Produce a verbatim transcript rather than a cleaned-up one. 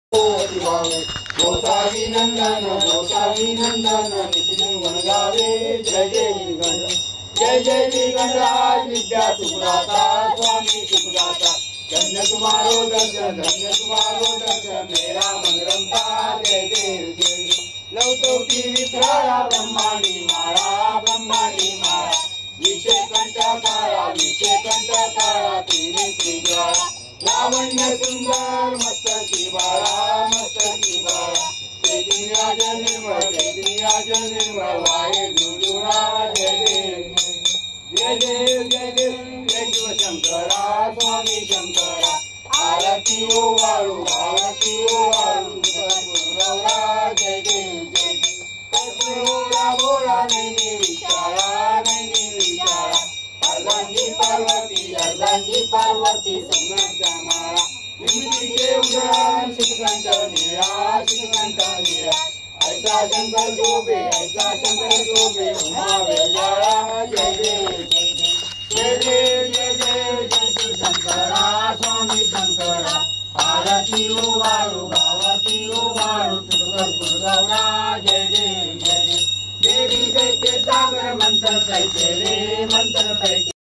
गोसावी नंदन गोसावी नंदन नित्य गुण गावे जय जय गण जय जय गणराज विद्या सुखदाता स्वामी सुखदाता धन्य तुम्हारो दर्शन धन्य तुम्हारो दर्शन मेरा मन रमता जय देव जय लवतो की विक्राया ब्रह्मांडी मारा ब्रह्मांडी मारा विषय कंठा काळा विषय कंठा काळा त्रिनेत्री ज्वाळा लावण्य सुंदर मस्तकी बाळा मस्तकी बाळा चैतन्या निर्मळ चैतन्या निर्मळ वाये दुर्गुणा जय देव जय देव जय देव जय शिवशंकरा स्वामी शंकरा आरती ओ वाळू आरती ओ वाळू गौरा जय देव जय देव भोळा भोळा नैनी विचारा नैनी विचारा अर्धांगी पार्वती अर्धांगी पार्वती संगमच्या माळा विमुक्तीचे उदय शिवकांत निळा शिवकांत निळा ऐसा शंकर शोभे ऐसा शंकर शोभे उमा वेलाळा जय देव जय देव जय देव जय शिव शंकरा स्वामी शंकरा आरती ओ वाळू गावाती ओ वाळू तुळगरपूर गौरा जय देव जय देव देवी दैत्य सागर मंत्र कैसे रे मंत्र कैसे